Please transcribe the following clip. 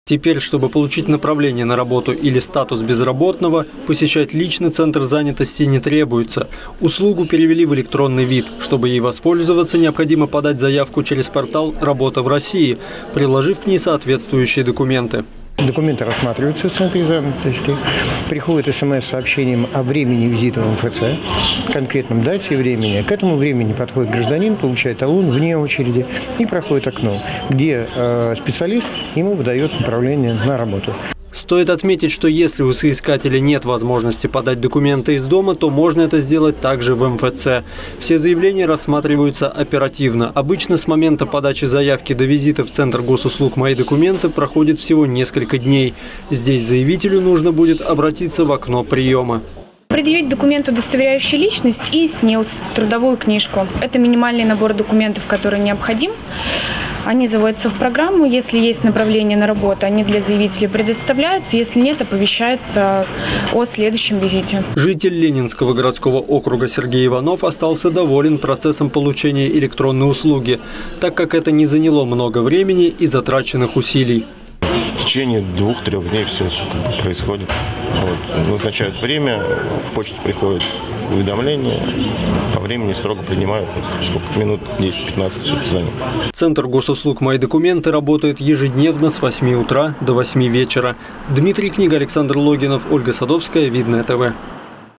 Теперь, чтобы получить направление на работу или статус безработного, посещать личный центр занятости не требуется. Услугу перевели в электронный вид. Чтобы ей воспользоваться, необходимо подать заявку через портал «Работа в России», приложив к ней соответствующие документы. Документы рассматриваются в центре занятости. Приходит СМС с сообщением о времени визита в МФЦ, конкретном дате и времени. К этому времени подходит гражданин, получает талон вне очереди и проходит окно, где специалист ему выдает направление на работу. Стоит отметить, что если у соискателя нет возможности подать документы из дома, то можно это сделать также в МФЦ. Все заявления рассматриваются оперативно. Обычно с момента подачи заявки до визита в Центр госуслуг «Мои документы» проходит всего несколько дней. Здесь заявителю нужно будет обратиться в окно приема. Предъявить документ, удостоверяющий личность, и СНИЛС, трудовую книжку. Это минимальный набор документов, который необходим. Они заводятся в программу. Если есть направление на работу, они для заявителей предоставляются. Если нет, оповещается о следующем визите. Житель Ленинского городского округа Сергей Иванов остался доволен процессом получения электронной услуги, так как это не заняло много времени и затраченных усилий. В течение 2-3 дней все это происходит. Назначают время, в почту приходит уведомление, по времени строго принимают, сколько минут, 10-15 все это занято. Центр госуслуг «Мои документы» работает ежедневно с 8 утра до 8 вечера. Дмитрий Книга, Александр Логинов, Ольга Садовская, Видное ТВ.